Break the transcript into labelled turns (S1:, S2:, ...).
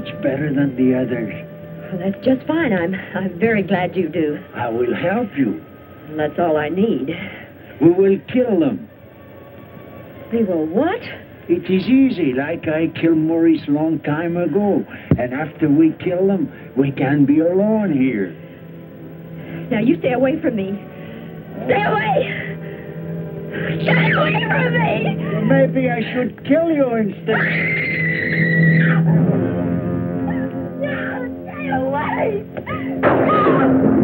S1: much better than the others.
S2: Well, that's just fine. I'm very glad you do.
S1: I will help you.
S2: Well, that's all I need.
S1: We will kill them.
S2: We will what?
S1: It is easy, like I killed Maurice long time ago. And after we kill them, we can be alone here.
S2: Now, you stay away from me. Stay away! Stay away from me!
S1: Well, maybe I should kill you instead.
S2: No, stay away!